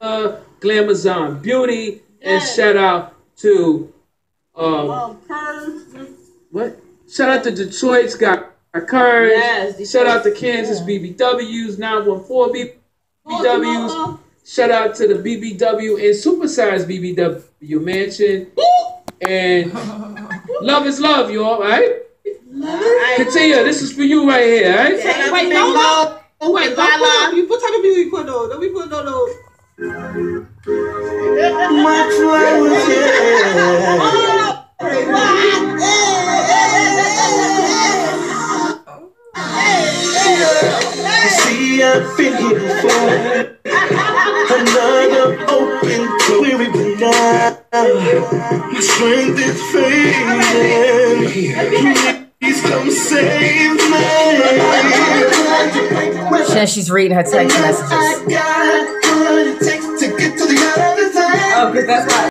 Glamazon Beauty, and shout out to what? Shout out to Detroit's got Courage. Yes, shout out to Kansas BBWs, 914 BBWs. Shout out to the BBW and supersized BBW mansion. And love is love, you all right? Continue. This is for you right here, all right? Wait, no. Wait, what type of music you put on? Don't we put on those? My flowers, see, I've been here before. Another open query, but now my strength is fading. Please come save me. She's reading her text messages. Oh, because that's why.